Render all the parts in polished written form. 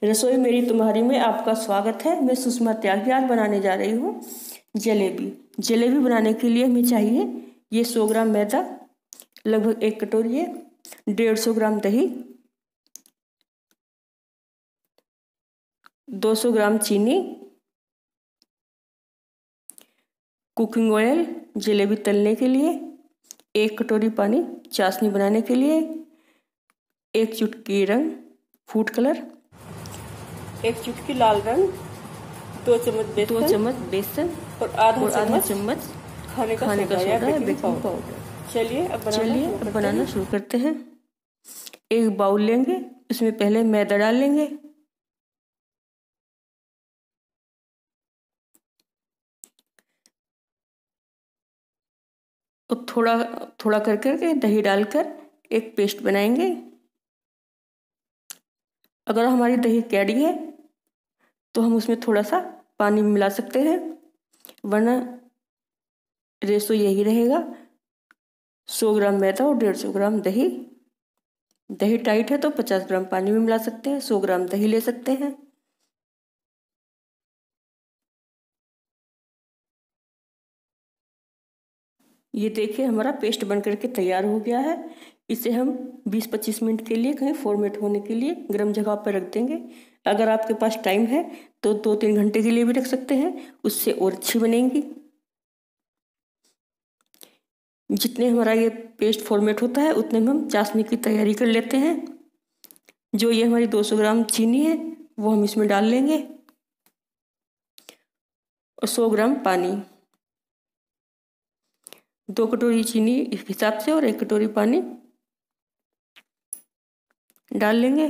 रसोई मेरी तुम्हारी में आपका स्वागत है। मैं सुषमा त्यागी आज बनाने जा रही हूँ जलेबी। जलेबी बनाने के लिए हमें चाहिए ये 100 ग्राम मैदा, लगभग 1 कटोरी है, 150 ग्राम दही, 200 ग्राम चीनी, कुकिंग ऑयल जलेबी तलने के लिए, 1 कटोरी पानी चाशनी बनाने के लिए, 1 चुटकी रंग फूड कलर, 1 चुटकी लाल रंग, 2 चम्मच बेसन और आधा चम्मच खाने का सोडा या बेकिंग पाउडर। चलिए अब बनाना शुरू करते हैं। एक बाउल लेंगे, इसमें पहले मैदा डाल लेंगे, और थोड़ा थोड़ा कर करके दही डालकर एक पेस्ट बनाएंगे। अगर हमारी दही कैडी है तो हम उसमें थोड़ा सा पानी मिला सकते हैं, वरना रेशो यही रहेगा 100 ग्राम मैदा और 150 ग्राम दही। दही टाइट है तो 50 ग्राम पानी में मिला सकते हैं, 100 ग्राम दही ले सकते हैं। ये देखिए हमारा पेस्ट बन करके तैयार हो गया है। इसे हम 20-25 मिनट के लिए कहीं फॉर्मेट होने के लिए गर्म जगह पर रख देंगे। अगर आपके पास टाइम है तो 2-3 घंटे के लिए भी रख सकते हैं, उससे और अच्छी बनेंगी। जितने हमारा ये पेस्ट फॉर्मेट होता है उतने में हम चाशनी की तैयारी कर लेते हैं। जो ये हमारी 200 ग्राम चीनी है वो हम इसमें डाल लेंगे, और 100 ग्राम पानी। 2 कटोरी चीनी इस हिसाब से और 1 कटोरी पानी डाल लेंगे,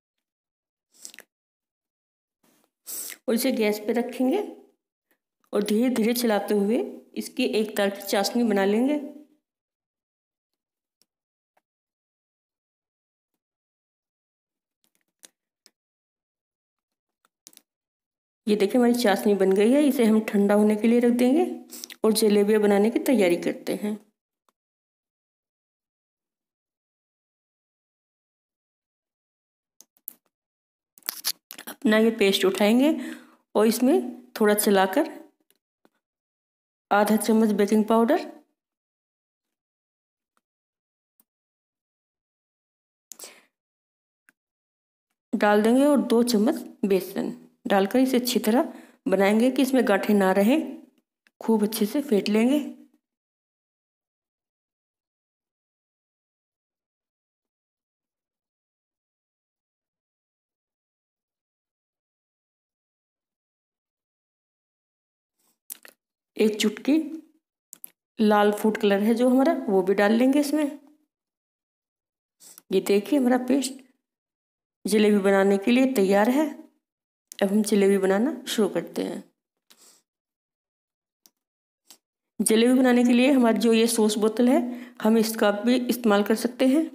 और इसे गैस पे रखेंगे और धीरे धीरे चलाते हुए इसकी एक तार की चाशनी बना लेंगे। ये देखिए हमारी चाशनी बन गई है। इसे हम ठंडा होने के लिए रख देंगे और जलेबियाँ बनाने की तैयारी करते हैं। अपना ये पेस्ट उठाएंगे और इसमें थोड़ा चलाकर आधा चम्मच बेकिंग पाउडर, डाल देंगे और 2 चम्मच बेसन डालकर इसे अच्छी तरह बनाएंगे कि इसमें गांठें ना रहें। खूब अच्छे से फेंट लेंगे। एक चुटकी लाल फूड कलर है जो हमारा, वो भी डाल लेंगे इसमें। ये देखिए हमारा पेस्ट जलेबी बनाने के लिए तैयार है। अब हम जलेबी बनाना शुरू करते हैं। जलेबी बनाने के लिए हमारी जो ये सॉस बोतल है, हम इसका भी इस्तेमाल कर सकते हैं।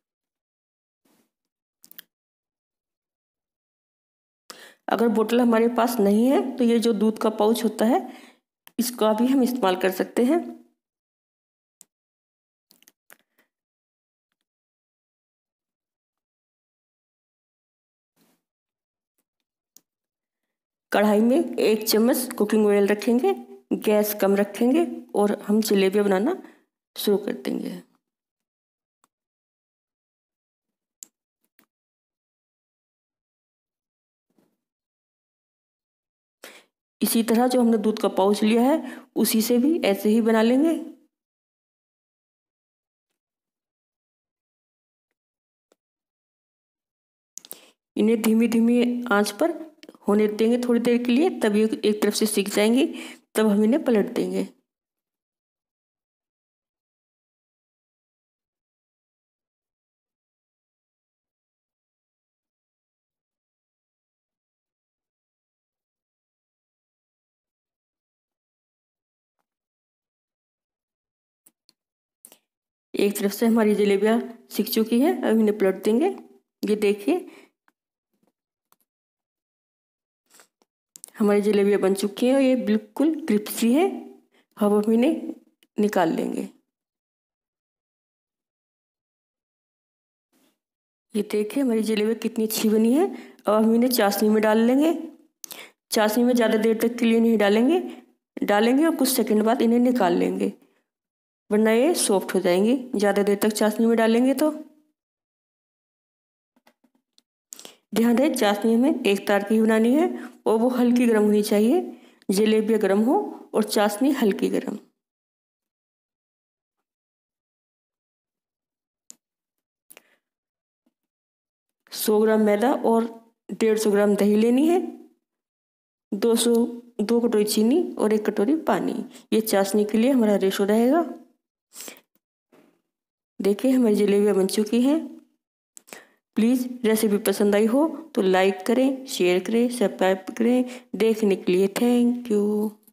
अगर बोतल हमारे पास नहीं है तो ये जो दूध का पाउच होता है, इसका भी हम इस्तेमाल कर सकते हैं। कढ़ाई में 1 चम्मच कुकिंग ऑयल रखेंगे, गैस कम रखेंगे और हम जलेबियाँ बनाना शुरू कर देंगे। इसी तरह जो हमने दूध का पाउच लिया है उसी से भी ऐसे ही बना लेंगे। इन्हें धीमी धीमी आंच पर होने देंगे थोड़ी देर के लिए, तब ये एक तरफ से सिक जाएंगी, तब हम इन्हें पलट देंगे। एक तरफ से हमारी जलेबियाँ सिक चुकी हैं, अब इन्हें पलट देंगे। ये देखिए हमारी जलेबियाँ बन चुकी हैं और ये बिल्कुल क्रिस्पी है। अब हम इन्हें निकाल लेंगे। ये देखिए हमारी जलेबियाँ कितनी अच्छी बनी है। अब हम इन्हें चाशनी में डाल लेंगे। चाशनी में ज़्यादा देर तक के लिए नहीं डालेंगे और कुछ सेकंड बाद इन्हें निकाल लेंगे, वरना ये सॉफ्ट हो जाएंगी ज़्यादा देर तक चाशनी में डालेंगे तो। ध्यान रहे चाशनी हमें एक तार की बनानी है और वो हल्की गर्म होनी चाहिए। जलेबियाँ गर्म हो और चाशनी हल्की गर्म। सौ ग्राम मैदा और 150 ग्राम दही लेनी है। 2 कटोरी चीनी और 1 कटोरी पानी। ये चाशनी के लिए हमारा रेशो रहेगा। देखिए हमारी जलेबियाँ बन चुकी हैं। प्लीज़ रेसिपी पसंद आई हो तो लाइक करें, शेयर करें, सब्सक्राइब करें। देखने के लिए थैंक यू।